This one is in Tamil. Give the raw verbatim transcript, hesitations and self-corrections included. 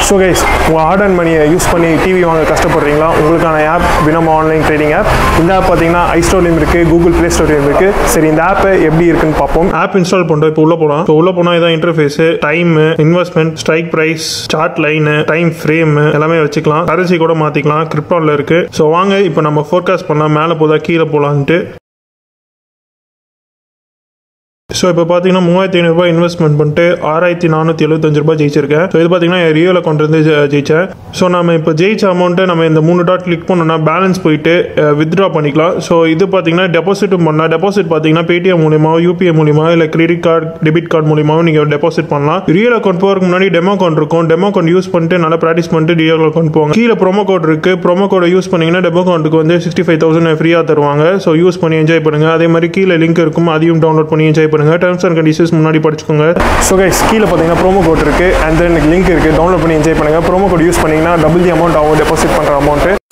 ஸோ கைஸ், உங்கள் ஹார்ட் அண்ட் மணியை யூஸ் பண்ணி டிவி வாங்க கஷ்டப்படுறீங்களா? உங்களுக்கான app Binomo online trading app. இந்த ஆப் பார்த்தீங்கன்னா ஐ ஸ்டோர்லையும் இருக்குது, கூகுள் ப்ளே ஸ்டோர்லையும் இருக்குது. சரி, இந்த ஆப்பை எப்படி இருக்குன்னு பார்ப்போம். ஆப் இன்ஸ்டால் பண்ணுறோம். இப்போ உள்ள போகலாம். இப்போ உள்ள போனால் இதான் interface, time, investment, strike price, chart line, time frame எல்லாமே வச்சுக்கலாம். கரன்சி கூட மாற்றிக்கலாம். கிரிப்டானில் இருக்குது. ஸோ வாங்க இப்போ நம்ம ஃபோர்காஸ்ட் பண்ணலாம். மேலே போதா கீழே போகலான்ட்டு. ஸோ இப்போ பார்த்தீங்கன்னா மூவாயிரத்தி ஐநூறுபா இன்வெஸ்ட்மெண்ட் பண்ணிட்டு ஆறாயிரத்தி நானூற்றி எழுபத்தஞ்சு ரூபாய் ஜெயிச்சிருக்கேன். ஸோ இது பார்த்தீங்கன்னா என் ரியல் அக்கௌண்ட் இருந்து ஜெயிச்சேன். ஸோ நம்ம இப்போ ஜெயிச்ச அமௌண்ட்டை நம்ம இந்த மூணு டாட் கிளிக் பண்ணோம்னா பேலன்ஸ் போயிட்டு வித்ட்ரா பண்ணிக்கலாம். ஸோ இது பார்த்தீங்கன்னா டெபாசிட்டும் பண்ணலாம். டெபாசிட் பார்த்தீங்கன்னா பேடிஎம் மூலியமாக, யூபிஐ மூலியமாக, இல்லை கிரெடிட் கார்டு, டெபிட் கார்டு மூலியமாகவும் நீங்கள் டெபாசிட் பண்ணலாம். ரியல் அக்கௌண்ட் போகிறதுக்கு முன்னாடி டெமோ அக்கௌண்ட் இருக்கும். டெமோ அக்கௌண்ட் யூஸ் பண்ணிட்டு நல்லா ப்ராக்டிஸ் பண்ணிட்டு ரியல் அக்கௌண்ட் போவாங்க. கீழே ப்ரோமோ கோட் இருக்கு. ப்ரோமோ கோடை யூஸ் பண்ணீங்கன்னா டெமோ அக்கௌண்ட்டுக்கு வந்து சிக்ஸ்டி ஃபைவ் தௌசண்ட் ஃப்ரீயாக தருவாங்க. ஸோ யூஸ் பண்ணி என்ஜாய் பண்ணுங்க. அதே மாதிரி கீழே லிங்க் இருக்கும், அதையும் டவுன்லோட் பண்ணி என்ஜாய் பண்ணுங்க. டர்ம்ஸ் அண்ட் கண்டிஷன்ஸ் முன்னாடி படிச்சுக்கோங்க. ஸோ கைஸ், கீழே பார்த்தீங்கன்னா ப்ரோமோ கோட் இருக்கு, அண்ட் தென் லிங்க் இருக்கு, டவுன்லோட் பண்ணி என்ஜாய் பண்ணுங்க. ப்ரோமோ கோட் யூஸ் பண்ணீங்கன்னா டபுள் தி அமௌண்ட் ஆகும் டெபாசிட் பண்ற அமௌண்ட்.